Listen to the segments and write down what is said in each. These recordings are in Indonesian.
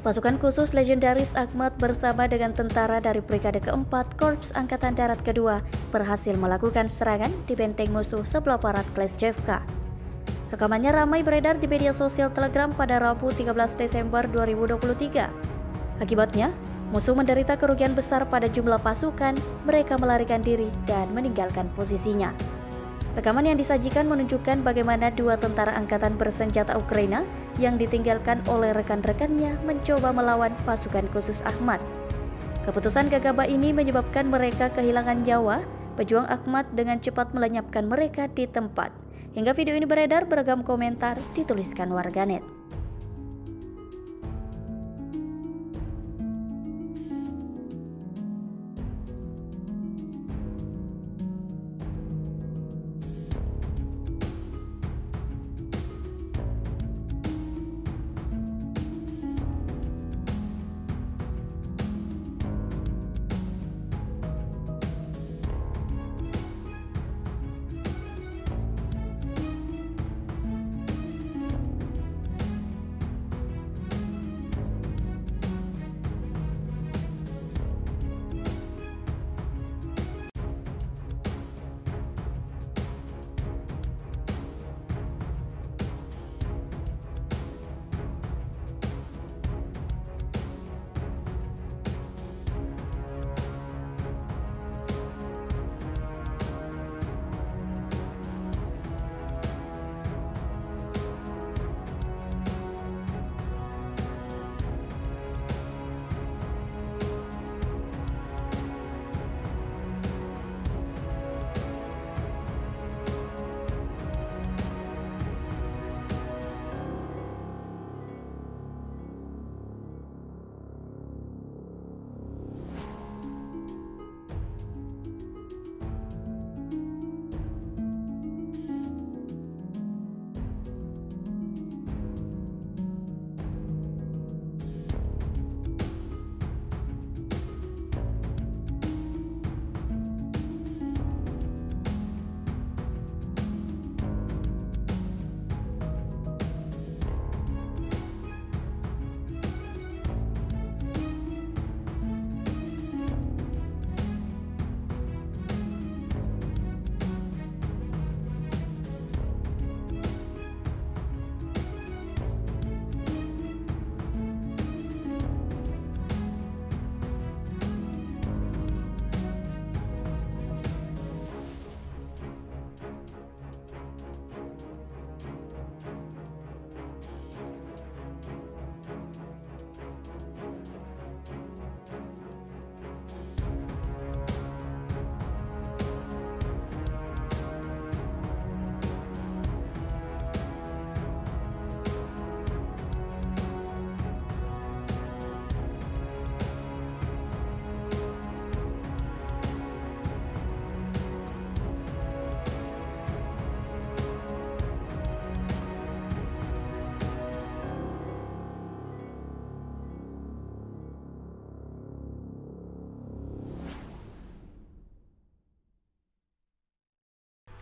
Pasukan khusus legendaris Ahmad bersama dengan tentara dari Brigade keempat Korps Angkatan Darat kedua berhasil melakukan serangan di benteng musuh sebelah barat Klesjevka. Rekamannya ramai beredar di media sosial Telegram pada Rabu 13 Desember 2023. Akibatnya, musuh menderita kerugian besar pada jumlah pasukan, mereka melarikan diri dan meninggalkan posisinya. Rekaman yang disajikan menunjukkan bagaimana dua tentara angkatan bersenjata Ukraina yang ditinggalkan oleh rekan-rekannya mencoba melawan pasukan khusus Ahmad. Keputusan gegabah ini menyebabkan mereka kehilangan nyawa. Pejuang Ahmad dengan cepat melenyapkan mereka di tempat. Hingga video ini beredar, beragam komentar dituliskan warganet.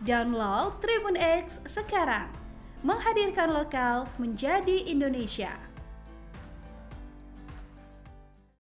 Download Tribun X sekarang, menghadirkan lokal menjadi Indonesia.